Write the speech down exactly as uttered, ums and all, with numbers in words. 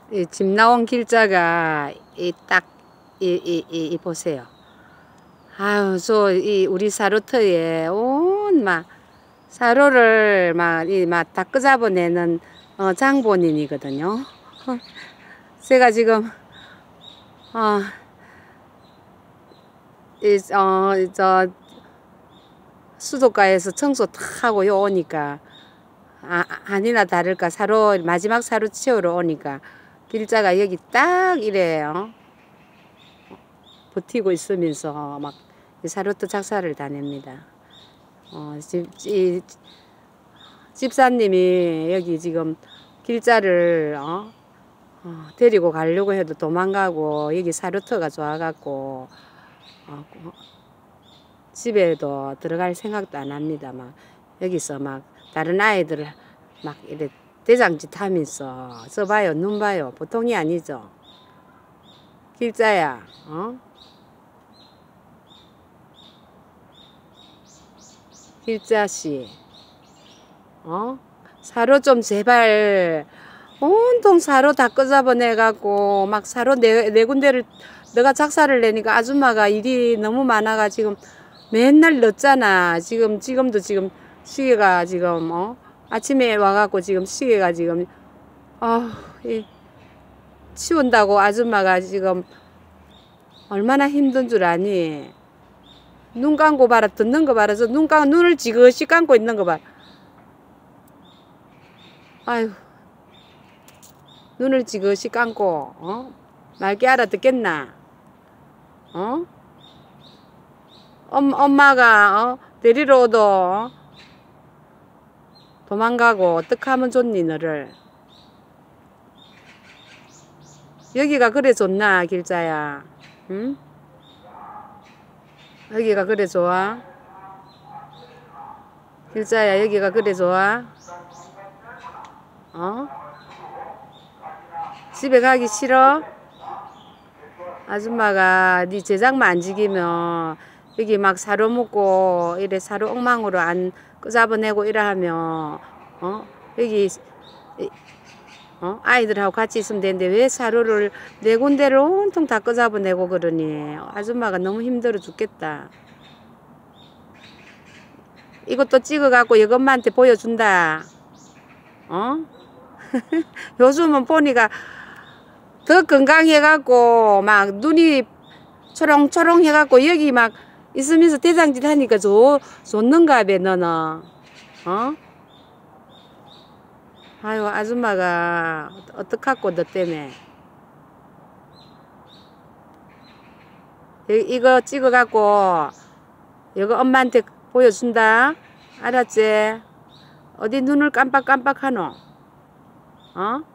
이 집 나온 길자가 이 딱 이 이 이 이 보세요. 아유, 저 이 우리 사루터에 온 막 사료를 막 이 막 다 끄잡아내는 어, 장본인이거든요. 제가 지금 어, 이, 어, 저 수도가에서 청소 탁 하고 요 오니까 아, 아니나 다를까 사료 마지막 사료 채우러 오니까 길자가 여기 딱 이래요. 버티고 있으면서 막 사료터 작사를 다냅니다. 어, 집, 이, 집사님이 여기 지금 길자를 어? 어, 데리고 가려고 해도 도망가고 여기 사료터가 좋아갖고 어, 집에도 들어갈 생각도 안 합니다. 막 여기서 막 다른 아이들 막 이래 대장짓 하면서 저 봐요, 눈 봐요, 보통이 아니죠. 길자야, 어? 길자씨, 어? 사료 좀 제발 온통 사료 다 끄잡아내갖고 막 사료 네, 네 군데를 너가 작사를 내니까 아줌마가 일이 너무 많아가 지금 맨날 늦잖아. 지금 지금도 지금 시계가 지금 어? 아침에 와갖고 지금 시계가 지금 아, 이 치운다고 아줌마가 지금 얼마나 힘든 줄 아니? 눈 감고 봐라. 듣는 거 봐라. 눈 감 눈을 지그시 감고 있는 거 봐. 아유, 눈을 지그시 감고 어? 말귀 알아듣겠나? 어? 엄, 엄마가 어? 데리러 오도 어? 도망가고 어떡하면 좋니 너를? 여기가 그래 좋나 길자야? 응? 여기가 그래 좋아? 길자야 여기가 그래 좋아? 어? 집에 가기 싫어? 아줌마가 네 제작만 안 지키면 여기 막 사료 먹고 이래 사료 엉망으로 안 끄잡아내고 이래 하면 어? 여기 어? 아이들하고 같이 있으면 되는데 왜 사료를 네 군데를 온통 다 끄잡아내고 그러니? 아줌마가 너무 힘들어 죽겠다. 이것도 찍어갖고 여엄마한테 보여준다. 어? 요즘은 보니까 더 건강해갖고 막 눈이 초롱초롱 해갖고 여기 막 있으면서 대장짓 하니까 좋, 좋는가 봐 너는. 어? 아유 아줌마가 어떡하고 너 때문에. 이거 찍어갖고 이거 엄마한테 보여준다. 알았지? 어디 눈을 깜빡깜빡 하노? 어?